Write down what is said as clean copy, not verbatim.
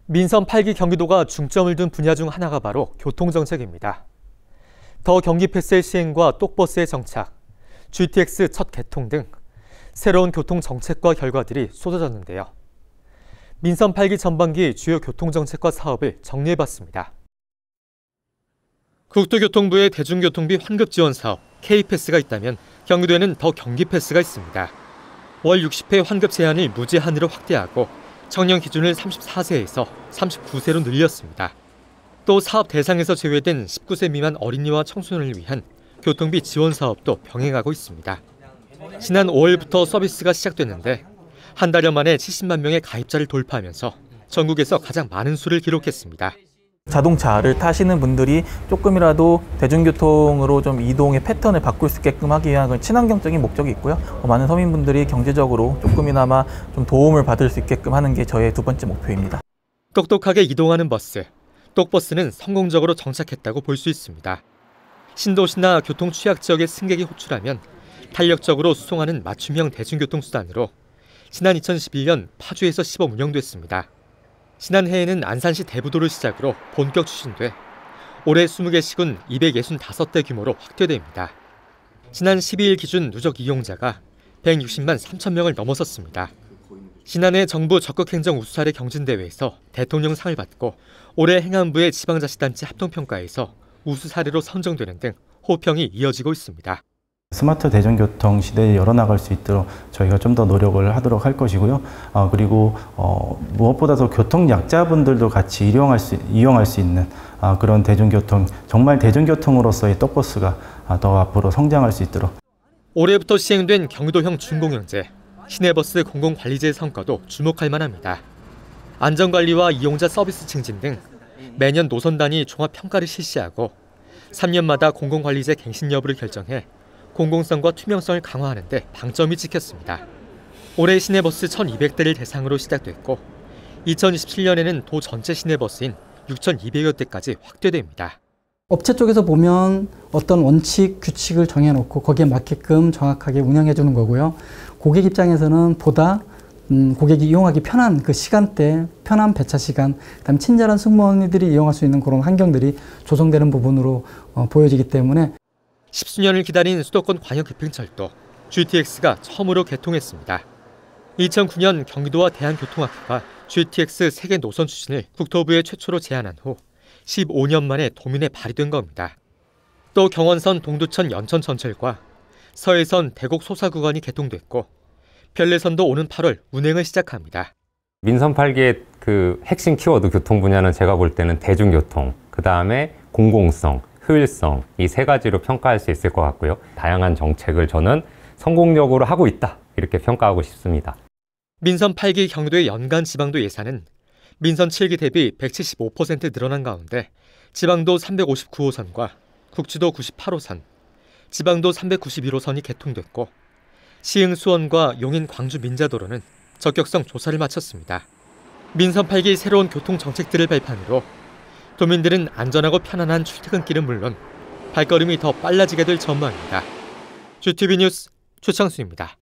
민선 8기 경기도가 중점을 둔 분야 중 하나가 바로 교통정책입니다. 더 경기 패스의 시행과 똑버스의 정착, GTX 첫 개통 등 새로운 교통정책과 결과들이 쏟아졌는데요. 민선 8기 전반기 주요 교통정책과 사업을 정리해봤습니다. 국토교통부의 대중교통비 환급 지원 사업 K패스가 있다면 경기도에는 더 경기패스가 있습니다. 월 60회 환급 제한을 무제한으로 확대하고 청년 기준을 34세에서 39세로 늘렸습니다. 또 사업 대상에서 제외된 19세 미만 어린이와 청소년을 위한 교통비 지원 사업도 병행하고 있습니다. 지난 5월부터 서비스가 시작됐는데 한 달여 만에 70만 명의 가입자를 돌파하면서 전국에서 가장 많은 수를 기록했습니다. 자동차를 타시는 분들이 조금이라도 대중교통으로 좀 이동의 패턴을 바꿀 수 있게끔 하기 위한 친환경적인 목적이 있고요. 많은 서민분들이 경제적으로 조금이나마 좀 도움을 받을 수 있게끔 하는 게 저의 두 번째 목표입니다. 똑똑하게 이동하는 버스, 똑버스는 성공적으로 정착했다고 볼 수 있습니다. 신도시나 교통 취약 지역의 승객이 호출하면 탄력적으로 수송하는 맞춤형 대중교통수단으로 지난 2011년 파주에서 시범 운영됐습니다. 지난해에는 안산시 대부도를 시작으로 본격 추진돼 올해 20개 시군 265대 규모로 확대됩니다. 지난 12일 기준 누적 이용자가 160만 3천 명을 넘어섰습니다. 지난해 정부 적극행정 우수 사례 경진대회에서 대통령상을 받고 올해 행안부의 지방자치단체 합동평가에서 우수 사례로 선정되는 등 호평이 이어지고 있습니다. 스마트 대중교통 시대에 열어나갈 수 있도록 저희가 좀 더 노력을 하도록 할 것이고요. 그리고 무엇보다도 교통 약자분들도 같이 이용할 수 있는 그런 대중교통, 정말 대중교통으로서의 똑버스가 더 앞으로 성장할 수 있도록. 올해부터 시행된 경기도형 준공영제, 시내버스 공공관리제 성과도 주목할 만합니다. 안전관리와 이용자 서비스 증진 등 매년 노선 단위 종합평가를 실시하고 3년마다 공공관리제 갱신 여부를 결정해 공공성과 투명성을 강화하는 데 방점이 찍혔습니다. 올해 시내버스 1,200대를 대상으로 시작됐고 2027년에는 도 전체 시내버스인 6,200여 대까지 확대됩니다. 업체 쪽에서 보면 어떤 원칙, 규칙을 정해놓고 거기에 맞게끔 정확하게 운영해 주는 거고요. 고객 입장에서는 보다 고객이 이용하기 편한 그 시간대, 편한 배차 시간, 그다음에 친절한 승무원들이 이용할 수 있는 그런 환경들이 조성되는 부분으로 보여지기 때문에 10수년을 기다린 수도권 광역급행철도 GTX가 처음으로 개통했습니다. 2009년 경기도와 대한교통학회가 GTX 세계 노선 추진을 국토부에 최초로 제안한 후 15년 만에 도민에 발의된 겁니다. 또 경원선 동두천 연천 전철과 서해선 대곡 소사 구간이 개통됐고 별내선도 오는 8월 운행을 시작합니다. 민선 8기의 그 핵심 키워드 교통 분야는 제가 볼 때는 대중교통, 그다음에 공공성, 효율성 이 세 가지로 평가할 수 있을 것 같고요. 다양한 정책을 저는 성공적으로 하고 있다 이렇게 평가하고 싶습니다. 민선 8기 경기도의 연간 지방도 예산은 민선 7기 대비 175% 늘어난 가운데 지방도 359호선과 국지도 98호선, 지방도 391호선이 개통됐고 시흥 수원과 용인 광주 민자도로는 적격성 조사를 마쳤습니다. 민선 8기 새로운 교통 정책들을 발판으로 도민들은 안전하고 편안한 출퇴근길은 물론 발걸음이 더 빨라지게 될 전망입니다. GTV 뉴스 최창수입니다.